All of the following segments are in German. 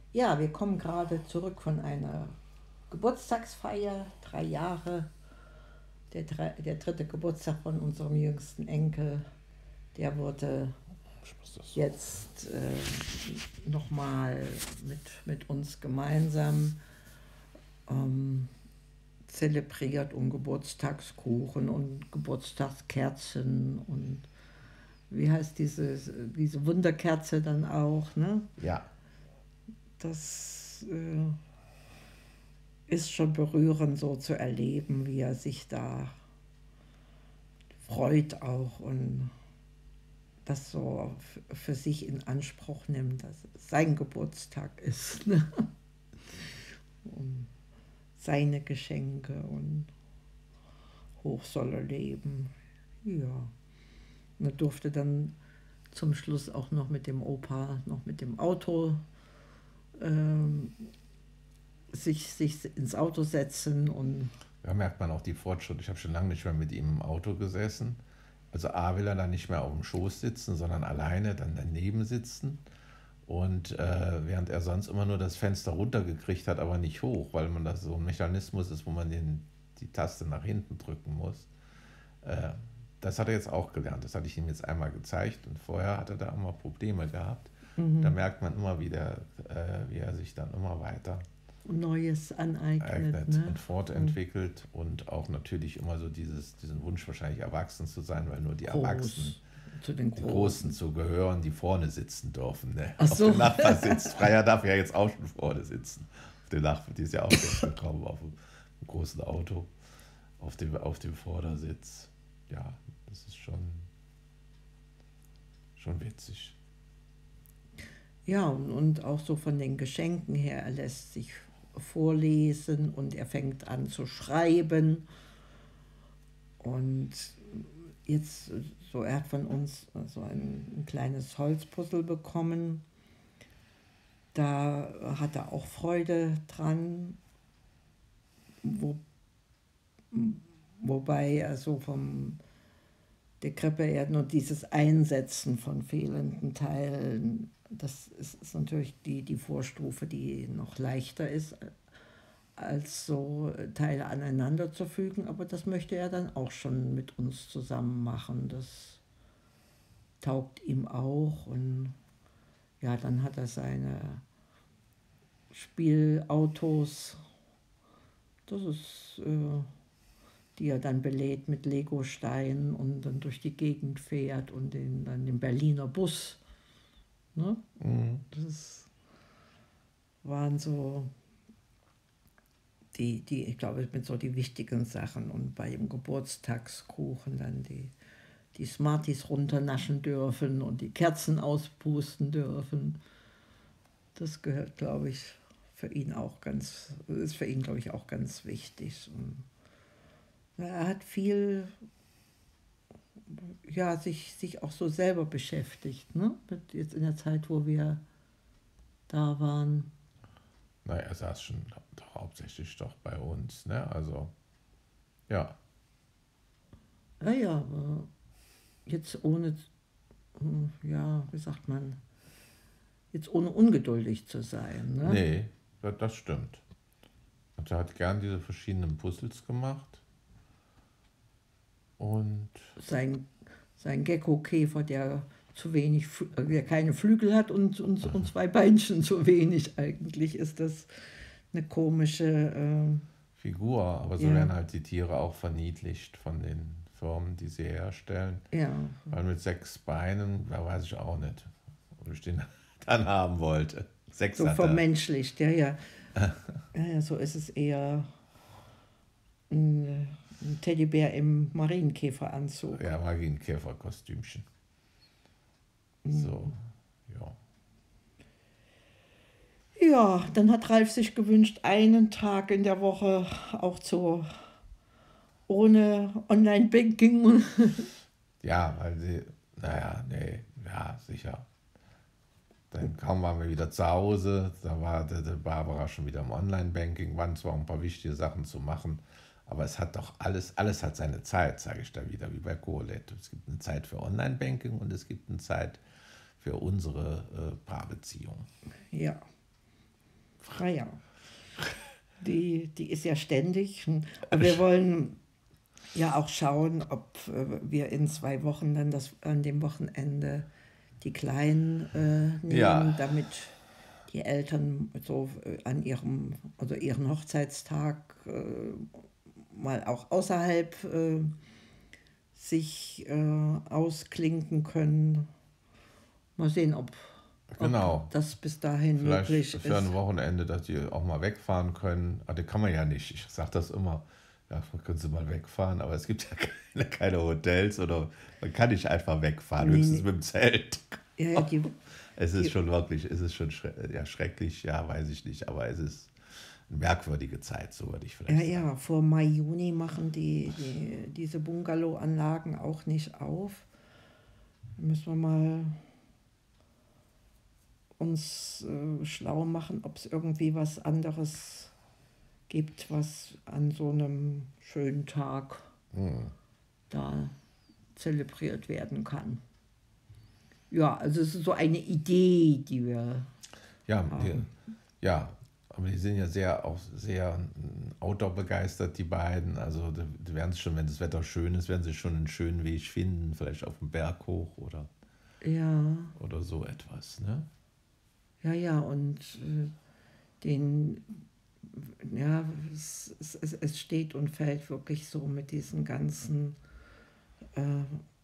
Ja, wir kommen gerade zurück von einer Geburtstagsfeier, 3 Jahre, der dritte Geburtstag von unserem jüngsten Enkel. Der wurde Ich muss das so. jetzt nochmal mit uns gemeinsam ähm, zelebriert und Geburtstagskuchen und Geburtstagskerzen und wie heißt diese Wunderkerze dann auch, ne? Ja, Das ist schon berührend so zu erleben, wie er sich da freut auch und das so für sich in Anspruch nimmt, dass es sein Geburtstag ist, ne? Und seine Geschenke und hoch soll er leben. Ja, und er durfte dann zum Schluss auch noch mit dem Opa, noch mit dem Auto ähm, sich ins Auto setzen und da merkt man auch die Fortschritte. Ich habe schon lange nicht mehr mit ihm im Auto gesessen. Also A will er dann nicht mehr auf dem Schoß sitzen, sondern alleine dann daneben sitzen. Und während er sonst immer nur das Fenster runtergekriegt hat, aber nicht hoch, weil man das so ein Mechanismus ist, wo man die Taste nach hinten drücken muss. Äh, Das hat er jetzt auch gelernt. Das hatte ich ihm jetzt einmal gezeigt. Und vorher hat er da immer Probleme gehabt. Da mhm, merkt man immer wieder, wie er sich dann immer weiter Neues aneignet, eignet ne? und Und fortentwickelt und auch natürlich immer so diesen Wunsch wahrscheinlich erwachsen zu sein, weil nur die Erwachsenen, groß, zu den die Großen Großen. zu gehören, die vorne sitzen dürfen. Ne? Ach Auf dem so, Nachbarsitz. Freier darf ja jetzt auch schon vorne sitzen. Auf dem Nachbar, die ist ja auch jetzt gekommen auf dem großen Auto, auf dem Vordersitz. Ja, das ist schon witzig. ja, und auch so von den Geschenken her, er lässt sich vorlesen und er fängt an zu schreiben. Und jetzt, so, er hat von uns so ein kleines Holzpuzzle bekommen. Da hat er auch Freude dran, wo, wobei er so vom der Krippe eher nur dieses Einsetzen von fehlenden Teilen, das ist natürlich die Vorstufe, die noch leichter ist, als so Teile aneinander zu fügen, aber das möchte er dann auch schon mit uns zusammen machen. Das taugt ihm auch und ja, dann hat er seine Spielautos, das ist, die er dann belädt mit Legosteinen und dann durch die Gegend fährt und dann den Berliner Bus. Ne? Mhm. Das waren so ich glaube, mit so die wichtigen Sachen. Und bei dem Geburtstagskuchen dann die Smarties runternaschen dürfen und die Kerzen auspusten dürfen. Das gehört, glaube ich, ist für ihn, glaube ich, auch ganz wichtig. Und er hat viel, ja, sich auch so selber beschäftigt, ne? Jetzt in der Zeit, wo wir da waren. Naja, er saß schon doch hauptsächlich doch bei uns. Ne? Also, ja. Ja, jetzt ohne, ja, wie sagt man, jetzt ohne ungeduldig zu sein, ne? Nee, das stimmt. Und er hat gern diese verschiedenen Puzzles gemacht. Und Sein, sein Gecko-Käfer, der keine Flügel hat und zwei Beinchen zu wenig. Eigentlich ist das eine komische, Figur, aber so ja, werden halt die Tiere auch verniedlicht von den Firmen, die sie herstellen. ja, Weil mit 6 Beinen, da weiß ich auch nicht, ob ich den dann haben wollte. Sechs so hat er. vermenschlicht, ja, ja. Ja, ja, so ist es eher ein Teddybär im Marienkäferanzug. Ja, Marienkäferkostümchen. So, ja. Ja, dann hat Ralf sich gewünscht, einen Tag in der Woche auch ohne Online-Banking. Ja, weil sie, naja, nee, ja, sicher. Dann kaum waren wir wieder zu Hause, da war der Barbara schon wieder im Online-Banking, waren zwar ein paar wichtige Sachen zu machen, aber es hat doch alles hat seine Zeit, sage ich da wieder, wie bei Colette. Es gibt eine Zeit für Online-Banking und es gibt eine Zeit für unsere Paarbeziehung. Ja, Naja, die ist ja ständig. Aber wir wollen ja auch schauen, ob wir in 2 Wochen dann an dem Wochenende die Kleinen nehmen, Ja, damit die Eltern so an ihren Hochzeitstag mal auch außerhalb sich ausklinken können. Mal sehen, ob genau. das bis dahin Vielleicht möglich für ein ist. Wochenende, dass die auch mal wegfahren können. Aber das kann man ja nicht. Ich sage das immer. Ja, können Sie mal wegfahren, aber es gibt ja keine Hotels oder man kann nicht einfach wegfahren, Nee, höchstens nee. mit dem Zelt. Ja, ja, Es ist die, schon wirklich, es ist schon ja, schrecklich, ja, weiß ich nicht, aber es ist eine merkwürdige Zeit, so würde ich ja, vielleicht sagen. ja, vor Mai, Juni machen diese Bungalow-Anlagen auch nicht auf. Da müssen wir mal uns schlau machen, ob es irgendwie was anderes gibt, was an so einem schönen Tag da zelebriert werden kann. Ja, also es ist so eine Idee, die wir Ja, haben. ja, aber die sind ja auch sehr Outdoor begeistert, die beiden. Also die werden es schon, wenn das Wetter schön ist, werden sie schon einen schönen Weg finden, vielleicht auf dem Berg hoch Ja, oder so etwas, ne? ja, ja, und den, ja, es steht und fällt wirklich so mit diesen ganzen äh,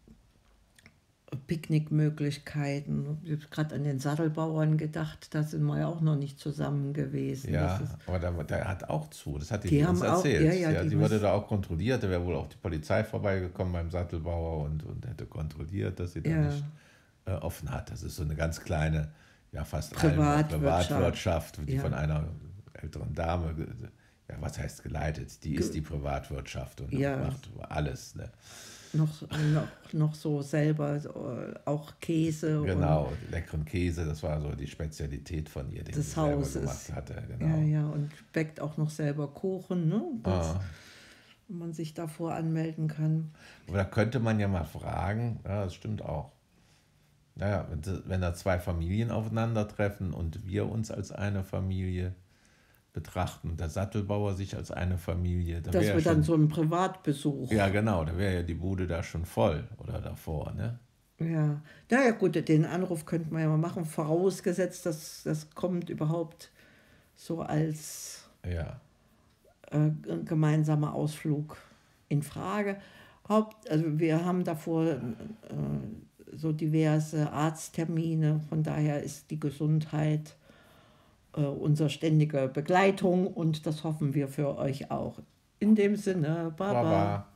Picknickmöglichkeiten. Ich habe gerade an den Sattelbauern gedacht, da sind wir ja auch noch nicht zusammen gewesen. Ja, aber der hat auch zu, das hatte die Die uns haben auch, ja, erzählt. ja, Ja, die die wurde müssen, da auch kontrolliert, da wäre wohl auch die Polizei vorbeigekommen beim Sattelbauer und hätte kontrolliert, dass sie da ja, nicht offen hat. Das ist so eine ganz kleine, ja fast Privatwirtschaft, Privatwirtschaft, die von ja, einer älteren Dame, ja was heißt geleitet, die ist ge, die Privatwirtschaft und ja, macht alles. Ne? noch so selber auch Käse und Genau, leckeren Käse, das war so die Spezialität von ihr, den sie des selber gemacht Hauses. hatte, Ja, genau. ja, und backt auch noch selber Kuchen, ne? Ah, Wenn man sich davor anmelden kann. aber da könnte man ja mal fragen, ja, das stimmt auch. Naja, wenn da zwei Familien aufeinandertreffen und wir uns als eine Familie betrachten und der Sattelbauer sich als eine Familie, da Dass wäre ja wir dann schon, so einen Privatbesuch. ja genau, da wäre ja die Bude da schon voll oder davor, ne? Ja, naja, gut, den Anruf könnten wir ja mal machen, vorausgesetzt, dass das kommt überhaupt so als Ja, gemeinsamer Ausflug in Frage. Also wir haben davor so diverse Arzttermine, von daher ist die Gesundheit unsere ständige Begleitung und das hoffen wir für euch auch. In dem Sinne, Baba. Baba.